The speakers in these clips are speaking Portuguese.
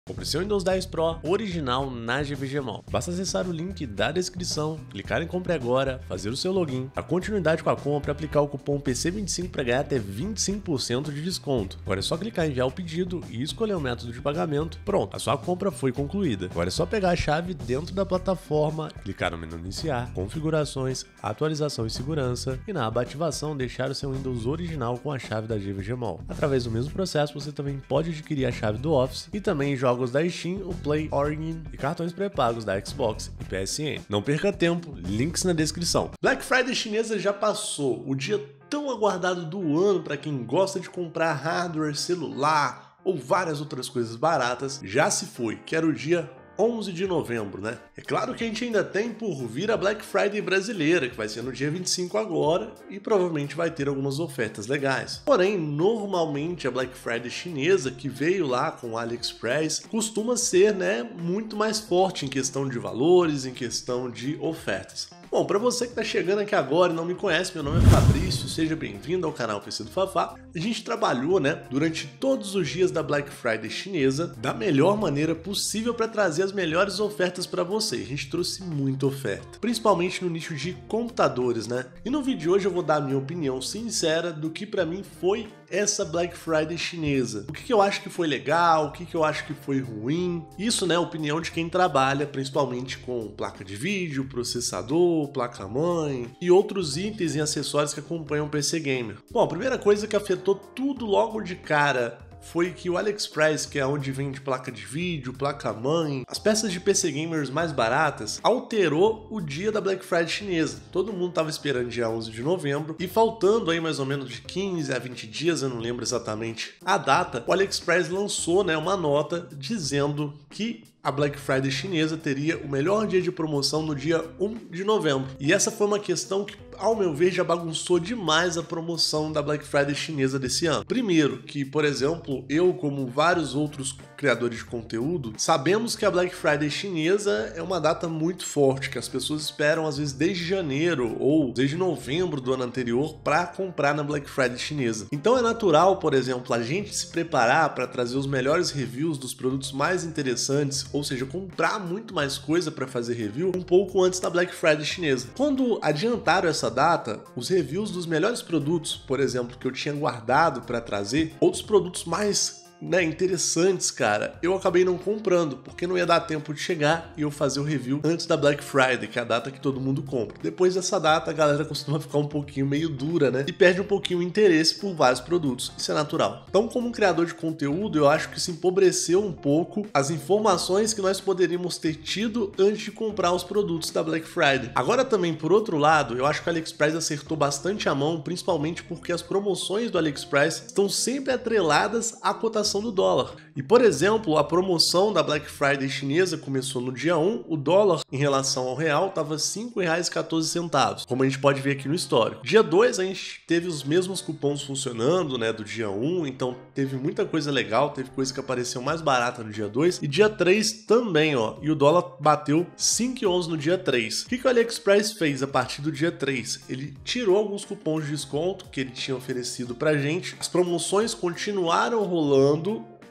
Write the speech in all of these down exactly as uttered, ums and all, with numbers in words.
Compre seu Windows dez Pro original na G V G Mall. Basta acessar o link da descrição, clicar em Compre Agora, fazer o seu login, a continuidade com a compra, aplicar o cupom P C vinte e cinco para ganhar até vinte e cinco por cento de desconto. Agora é só clicar em enviar o pedido e escolher o método de pagamento. Pronto, a sua compra foi concluída. Agora é só pegar a chave dentro da plataforma, clicar no menu Iniciar, Configurações, Atualização e Segurança e na aba Ativação deixar o seu Windows original com a chave da G V G Mall. Através do mesmo processo você também pode adquirir a chave do Office e também jogos da Steam, o Play, Origin e cartões pré-pagos da Xbox e P S N. Não perca tempo, links na descrição. Black Friday chinesa já passou, o dia tão aguardado do ano para quem gosta de comprar hardware, celular ou várias outras coisas baratas, já se foi, que era o dia onze de novembro, né? É claro que a gente ainda tem por vir a Black Friday brasileira, que vai ser no dia vinte e cinco agora e provavelmente vai ter algumas ofertas legais. Porém, normalmente a Black Friday chinesa, que veio lá com o AliExpress, costuma ser, né, muito mais forte em questão de valores, em questão de ofertas. Bom, para você que está chegando aqui agora e não me conhece, meu nome é Fabrício, seja bem-vindo ao canal P C do Fafá. A gente trabalhou, né, durante todos os dias da Black Friday chinesa da melhor maneira possível para trazer as melhores ofertas para você. A gente trouxe muita oferta, principalmente no nicho de computadores, né? E no vídeo de hoje eu vou dar a minha opinião sincera do que para mim foi essa Black Friday chinesa. O que, que eu acho que foi legal, o que, que eu acho que foi ruim. Isso, né, opinião de quem trabalha principalmente com placa de vídeo, processador, placa-mãe e outros itens e acessórios que acompanham o P C Gamer. Bom, a primeira coisa que afetou tudo logo de cara foi que o AliExpress, que é onde vende placa de vídeo, placa-mãe, as peças de P C Gamers mais baratas, alterou o dia da Black Friday chinesa. Todo mundo estava esperando dia onze de novembro e faltando aí mais ou menos de quinze a vinte dias, eu não lembro exatamente a data, o AliExpress lançou, né, uma nota dizendo que a Black Friday chinesa teria o melhor dia de promoção no dia um de novembro. E essa foi uma questão que, ao meu ver, já bagunçou demais a promoção da Black Friday chinesa desse ano. Primeiro, que, por exemplo, eu, como vários outros criadores de conteúdo, sabemos que a Black Friday chinesa é uma data muito forte, que as pessoas esperam às vezes desde janeiro ou desde novembro do ano anterior para comprar na Black Friday chinesa. Então é natural, por exemplo, a gente se preparar para trazer os melhores reviews dos produtos mais interessantes, ou seja, comprar muito mais coisa para fazer review um pouco antes da Black Friday chinesa. Quando adiantaram essa data, os reviews dos melhores produtos, por exemplo, que eu tinha guardado para trazer, outros produtos mais, né, interessantes, cara, eu acabei não comprando, porque não ia dar tempo de chegar e eu fazer o review antes da Black Friday, que é a data que todo mundo compra. Depois dessa data, a galera costuma ficar um pouquinho meio dura, né, e perde um pouquinho o interesse por vários produtos. Isso é natural. Então, como um criador de conteúdo, eu acho que isso empobreceu um pouco as informações que nós poderíamos ter tido antes de comprar os produtos da Black Friday. Agora também, por outro lado, eu acho que o AliExpress acertou bastante a mão, principalmente porque as promoções do AliExpress estão sempre atreladas à cotação do dólar. E, por exemplo, a promoção da Black Friday chinesa começou no dia um, o dólar em relação ao real estava cinco reais e quatorze centavos, como a gente pode ver aqui no histórico. Dia dois a gente teve os mesmos cupons funcionando, né, do dia um, então teve muita coisa legal, teve coisa que apareceu mais barata no dia dois, e dia três também, ó, e o dólar bateu cinco e onze no dia três. O que, que o AliExpress fez a partir do dia três? Ele tirou alguns cupons de desconto que ele tinha oferecido pra gente, as promoções continuaram rolando,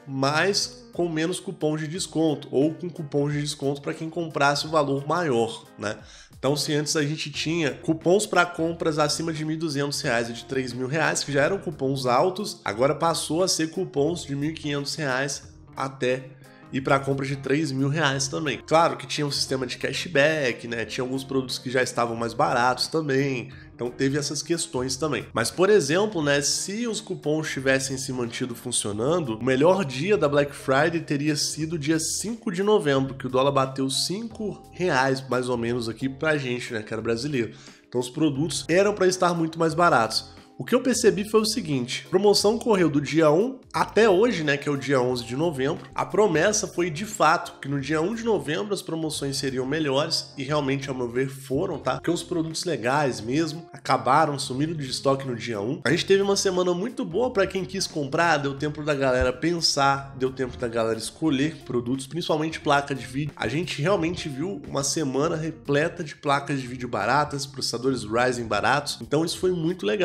mas com menos cupons de desconto, ou com cupons de desconto para quem comprasse o valor maior, né? Então, se antes a gente tinha cupons para compras acima de mil e duzentos reais e de três mil reais, que já eram cupons altos, agora passou a ser cupons de mil e quinhentos reais até e para compra de três mil reais também. Claro que tinha um sistema de cashback, né? Tinha alguns produtos que já estavam mais baratos também. Então teve essas questões também. Mas, por exemplo, né, se os cupons tivessem se mantido funcionando, o melhor dia da Black Friday teria sido dia cinco de novembro, que o dólar bateu cinco reais mais ou menos aqui pra gente, né, que era brasileiro. Então os produtos eram para estar muito mais baratos. O que eu percebi foi o seguinte: a promoção correu do dia um até hoje, né, que é o dia onze de novembro. A promessa foi de fato que no dia um de novembro as promoções seriam melhores e realmente, ao meu ver, foram, tá? Porque os produtos legais mesmo acabaram, sumiram de estoque no dia um. A gente teve uma semana muito boa para quem quis comprar, deu tempo da galera pensar, deu tempo da galera escolher produtos, principalmente placa de vídeo. A gente realmente viu uma semana repleta de placas de vídeo baratas, processadores Ryzen baratos, então isso foi muito legal. Porém,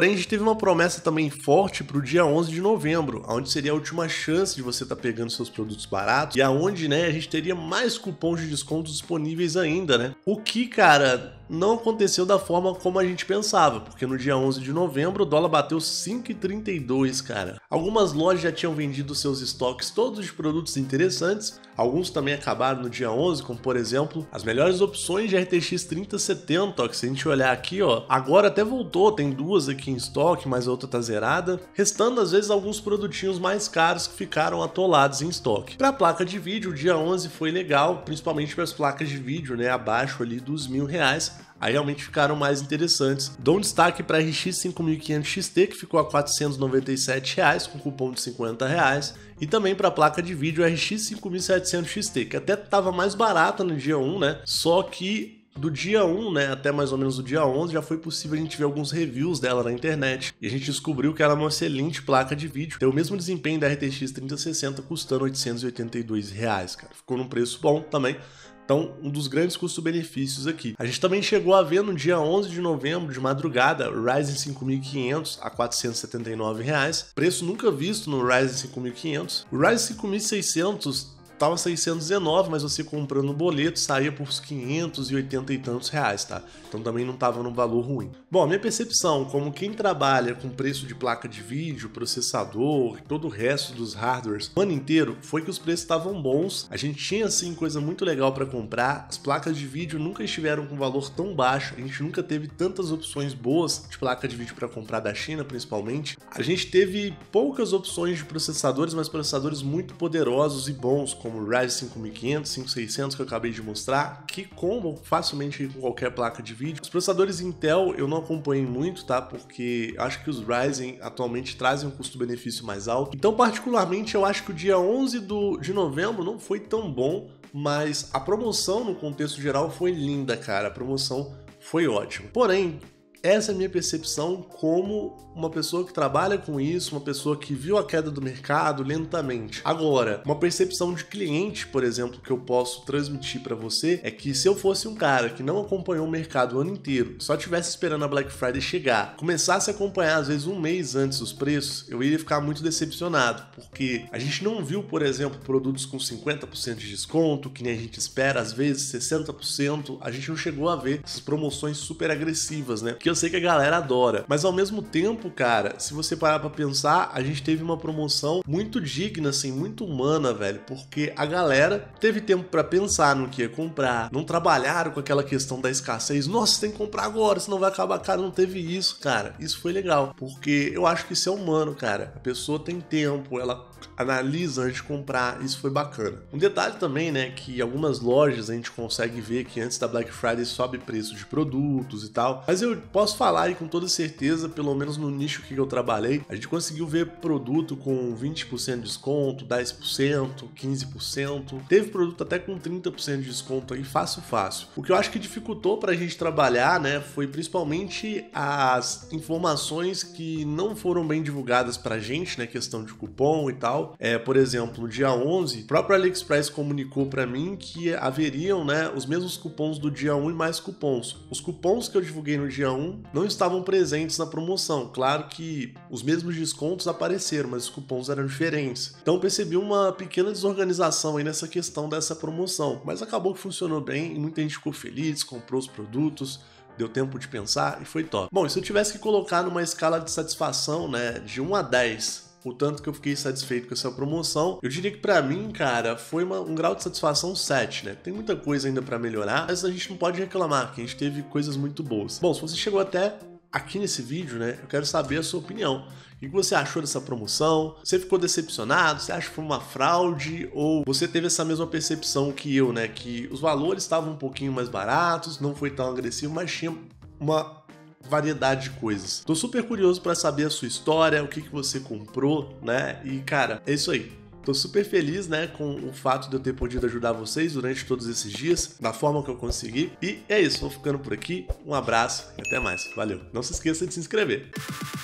Porém, a gente teve uma promessa também forte para o dia onze de novembro, onde seria a última chance de você estar tá pegando seus produtos baratos e aonde, né, a gente teria mais cupons de desconto disponíveis ainda, né? O que, cara, não aconteceu da forma como a gente pensava, porque no dia onze de novembro o dólar bateu cinco reais e trinta e dois, cara. Algumas lojas já tinham vendido seus estoques todos de produtos interessantes, alguns também acabaram no dia onze, como por exemplo, as melhores opções de R T X trinta setenta, ó, que se a gente olhar aqui, ó, agora até voltou, tem duas aqui em estoque, mas a outra tá zerada, restando às vezes alguns produtinhos mais caros que ficaram atolados em estoque. Para a placa de vídeo, o dia onze foi legal, principalmente para as placas de vídeo, né, abaixo ali dos mil reais. Aí realmente ficaram mais interessantes. Dou um destaque para a R X cinco mil e quinhentos X T, que ficou a quatrocentos e noventa e sete reais com cupom de cinquenta reais. E também para a placa de vídeo R X cinco mil e setecentos X T, que até estava mais barata no dia um, né? Só que do dia um, né, até mais ou menos o dia onze, já foi possível a gente ver alguns reviews dela na internet. E a gente descobriu que ela é uma excelente placa de vídeo. Tem o mesmo desempenho da R T X trinta sessenta, custando oitocentos e oitenta e dois reais, cara. Ficou num preço bom também. Então, um dos grandes custo-benefícios aqui. A gente também chegou a ver no dia onze de novembro, de madrugada, o Ryzen cinco mil e quinhentos a quatrocentos e setenta e nove reais. Preço nunca visto no Ryzen cinco mil e quinhentos. O Ryzen cinco mil e seiscentos tava seiscentos e dezenove, mas você comprando no boleto saía por uns quinhentos e oitenta e tantos reais, tá? Então também não tava num valor ruim. Bom, a minha percepção, como quem trabalha com preço de placa de vídeo, processador, todo o resto dos hardwares o ano inteiro, foi que os preços estavam bons. A gente tinha, assim, coisa muito legal para comprar. As placas de vídeo nunca estiveram com valor tão baixo. A gente nunca teve tantas opções boas de placa de vídeo para comprar da China, principalmente. A gente teve poucas opções de processadores, mas processadores muito poderosos e bons, como o Ryzen cinco mil e quinhentos, cinco mil e seiscentos que eu acabei de mostrar, que combam facilmente com qualquer placa de vídeo. Os processadores Intel eu não acompanhei muito, tá? Porque acho que os Ryzen atualmente trazem um custo-benefício mais alto. Então, particularmente, eu acho que o dia onze de novembro não foi tão bom, mas a promoção no contexto geral foi linda, cara. A promoção foi ótima. Porém, essa é a minha percepção como uma pessoa que trabalha com isso, uma pessoa que viu a queda do mercado lentamente. Agora, uma percepção de cliente, por exemplo, que eu posso transmitir para você é que se eu fosse um cara que não acompanhou o mercado o ano inteiro, só estivesse esperando a Black Friday chegar, começasse a acompanhar às vezes um mês antes os preços, eu iria ficar muito decepcionado, porque a gente não viu, por exemplo, produtos com cinquenta por cento de desconto, que nem a gente espera, às vezes sessenta por cento, a gente não chegou a ver essas promoções super agressivas, né? Porque eu sei que a galera adora, mas ao mesmo tempo, cara, se você parar pra pensar, a gente teve uma promoção muito digna, assim, muito humana, velho, porque a galera teve tempo pra pensar no que ia comprar, não trabalharam com aquela questão da escassez, nossa, você tem que comprar agora, senão vai acabar, cara, não teve isso, cara, isso foi legal, porque eu acho que isso é humano, cara, a pessoa tem tempo, ela analisa antes de comprar, isso foi bacana. Um detalhe também, né, que algumas lojas a gente consegue ver que antes da Black Friday sobe preço de produtos e tal, mas eu posso falar aí com toda certeza, pelo menos no nicho que eu trabalhei, a gente conseguiu ver produto com vinte por cento de desconto, dez por cento, quinze por cento, teve produto até com trinta por cento de desconto aí, fácil, fácil. O que eu acho que dificultou pra gente trabalhar, né, foi principalmente as informações que não foram bem divulgadas pra gente, né, questão de cupom e tal. É, por exemplo, no dia onze, o próprio AliExpress comunicou pra mim que haveriam, né, os mesmos cupons do dia um e mais cupons. Os cupons que eu divulguei no dia um não estavam presentes na promoção. Claro que os mesmos descontos apareceram, mas os cupons eram diferentes. Então percebi uma pequena desorganização aí nessa questão dessa promoção, mas acabou que funcionou bem e muita gente ficou feliz, comprou os produtos, deu tempo de pensar e foi top. Bom, e se eu tivesse que colocar numa escala de satisfação, né, de um a dez, o tanto que eu fiquei satisfeito com essa promoção, eu diria que pra mim, cara, foi uma, um grau de satisfação sete, né? Tem muita coisa ainda pra melhorar, mas a gente não pode reclamar, que a gente teve coisas muito boas. Bom, se você chegou até aqui nesse vídeo, né, eu quero saber a sua opinião. O que você achou dessa promoção? Você ficou decepcionado? Você acha que foi uma fraude? Ou você teve essa mesma percepção que eu, né? Que os valores estavam um pouquinho mais baratos, não foi tão agressivo, mas tinha uma variedade de coisas. Tô super curioso para saber a sua história, o que que você comprou, né? E, cara, é isso aí. Tô super feliz, né, com o fato de eu ter podido ajudar vocês durante todos esses dias, da forma que eu consegui. E é isso, vou ficando por aqui. Um abraço e até mais. Valeu. Não se esqueça de se inscrever.